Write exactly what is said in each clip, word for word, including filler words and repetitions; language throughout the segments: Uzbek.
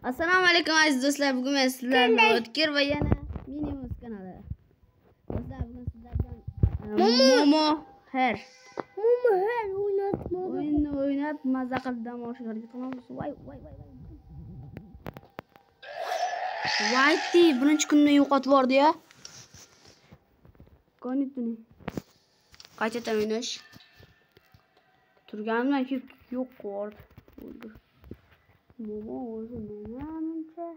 Assalomu alaykum aziz do'stlar. Bugun men sizlar bilan O'tkir va yana Minimus kanali. Do'stlar, bugun sizlar bilan Momo Her Momo Her o'ynatma. o'yinni o'ynab mazza qilib dam olishlarga qilamiz. Voy voy voy voy. Whitey birinchi kunni yo'qotib yubordi-ya. Konitini. Qaytadan o'ynash. Turganimdan keyin yo'q qildi. Momo o'zi menimcha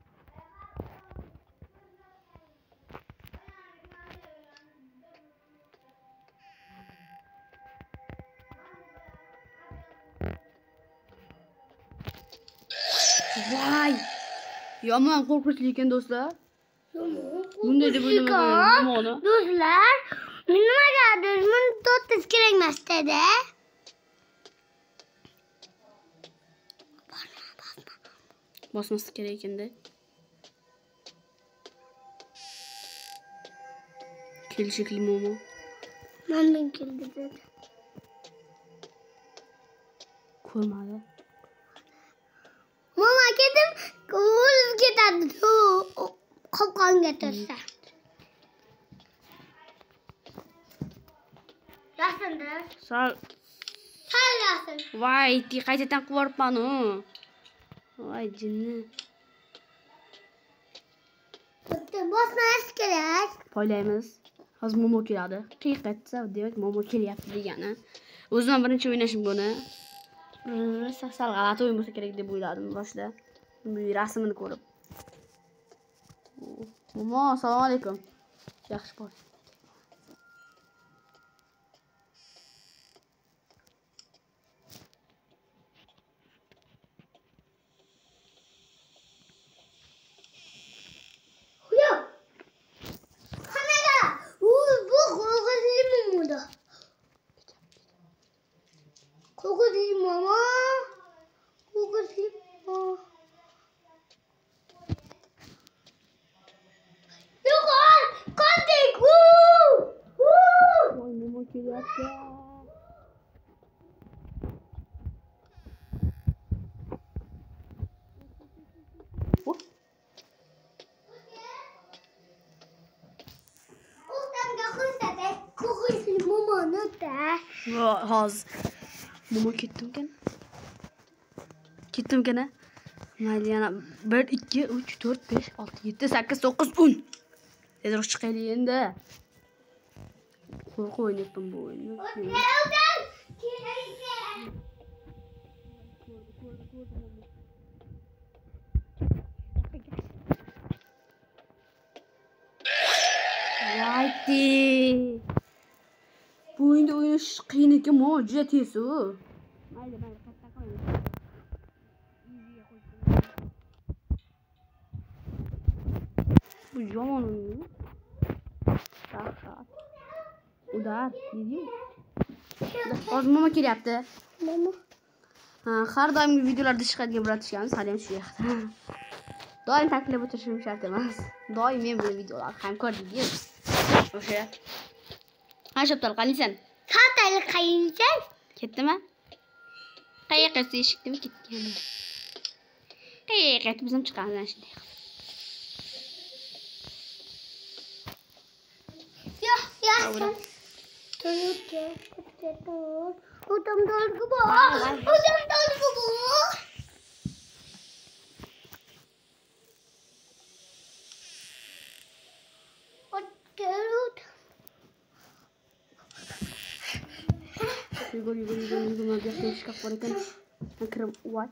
Vay! Yomon qo'rqinchli ekan do'stlar. Bunday deb o'ylamadim. Do'stlar, nimagadir buni to'xtatish kerak emas dedi. Bosması kerak ekanda. Kelishikli Momo. Mendan keldi dedi. Ko'rmadi. Momo ketib, o'lib ketadi. Qopqonga tursa. Rasmda. Sal. Sal rasm. Voy, ti qaytadan qilib u. Voy jinni. Bitta bosmas kerak. Poylaymiz. Hozir Momo keladi. Qiyiq etsa, demak Momo kelyapti degani. O'zim birinchi o'ynashim buni. Sal g'alati o'yin bo'lsa kerak deb o'yladim boshda. Bu rasmini ko'rib. Momo, assalomu alaykum. Yaxshi bor. Kokosli Momo. Kokosli Momo. Yok al. Kaçtık. Voy, Momo kelyapti. Kokosli Momo nerede? Hozir Momo ketdimkan? Ketdimkan? Mayli yana bir ikki uch to'rt besh olti yetti sakkiz to'qqiz o'n. Tezroq chiqaylik endi. Qo'rqib o'ynayapman bu o'yinni. Whitey. Bu o'yinda o'ynash qiyin ekan, Momo juda tez u. Mayli, mayli, katta qo'ying. Bu yomon o'yin. Rahat. Udar, dedi. Hozir Momo kelyapti. Momo. Ha, har doimgi videolarda chiqadigan bratishkamiz hali ham shu yoqda. Doim taklif o'tirishim shart emas. Doim men bu videolarni ham ko'rdingiz. O'sha. Ha, shaptal qanisan? Satayli qayinsan? Ketdimi? Qayoqqa eshikdimi ketgan? Qayoqqa bizim chiqamiz shunday. Ya, ya. Tut, tut, tut. Udam dolgu bu. Udam dolgu bu. Oturut. Yugur, yugur, yugur, yugur. Mana bu yoqda shkaf bor ekan. Men kirib, voy.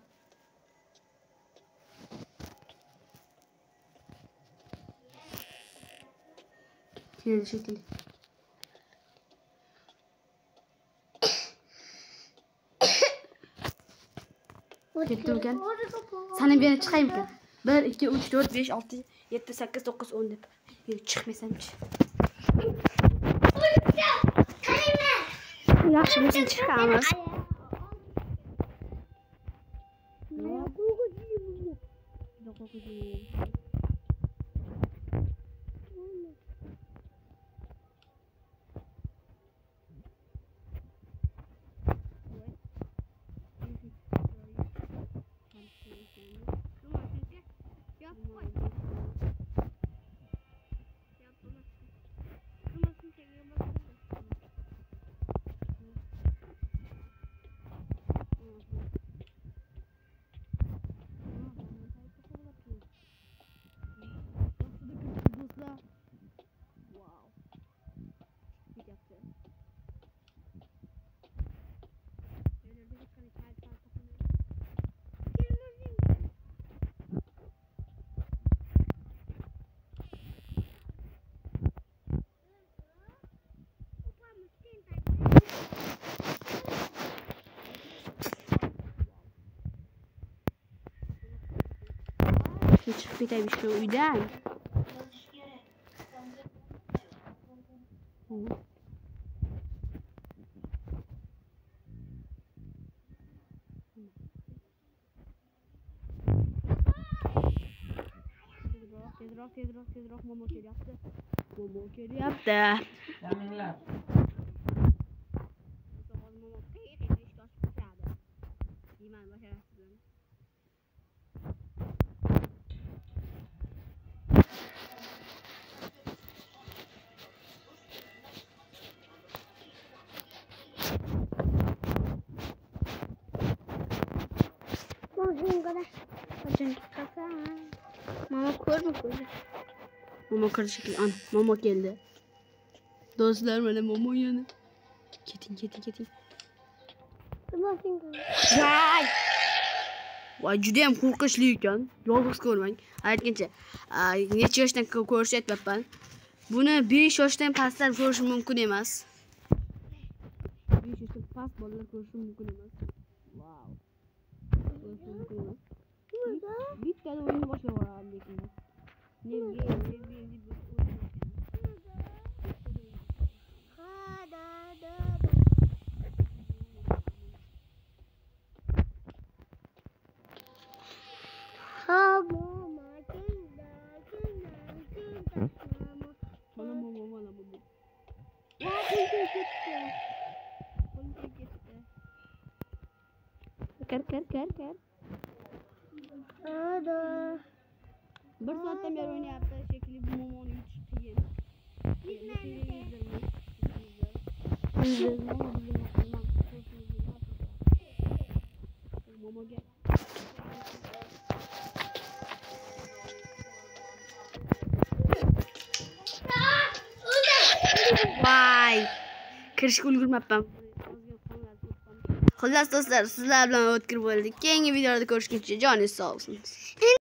Keldi shekilli. Ketdimkan? Sana bir yana chiqaymikan? bir ikki uch to'rt besh olti yetti sakkiz to'qqiz o'n deb. Yo'q, chiqmaysamchi. Yaxshi bo'lsa chiqamiz. Chiqib ketaylik shu uydan. Tezroq, tezroq, tezroq, momo kelyapti. Momo kelyapti. Jaminglar. Momo qiyqiydi, ishga oshib ketadi. Deyman, basharasizlarni. Mama ko'rmi ko'rdi? Mama kirdi shekilli. Ana, mama keldi. Do'stlar, mana mama yana. Keting, keting, keting. Voy! Voy, juda ham qo'rqinchli ekan. Yolg'iz ko'rmang. Aytgancha, necha yoshdan ko'rish aytmayapman. Buni besh yoshdan pastlar ko'rish mumkin emas. besh yoshdan past bolalar ko'rishi mumkin emas. Wow. Bittada o'yinni boshlab yuboradi lekin. Ne ne ne Kar kar kar kar. Ada. Bir soatdan beri o'ynayapti shekilli bu momoni yutish qiyin. Momoga. Vay! Kirishga ulgurmabman. Xullas do'stlar, sizlar bilan o'tkir bo'ldik. Keyingi videoda ko'rishguncha joningiz sog' bo'lsin.